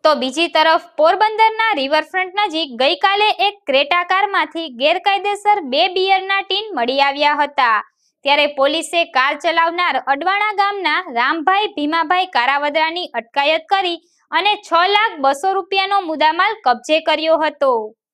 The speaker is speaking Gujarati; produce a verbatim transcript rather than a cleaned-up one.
તો બીજી તરફ પોરબંદરના રિવરફ્રન્ટ નજીક ગઈકાલે એક ક્રેટા કારમાંથી ગેરકાયદેસર બે બિયરના ટીન મળી આવ્યા હતા, ત્યારે પોલીસે કાર ચલાવનાર અડવાણા ગામના રામભાઈ ભીમાભાઈ કારાવદરાની અટકાયત કરી અને છ લાખ બસો રૂપિયાનો મુદ્દામાલ કબજે કર્યો હતો।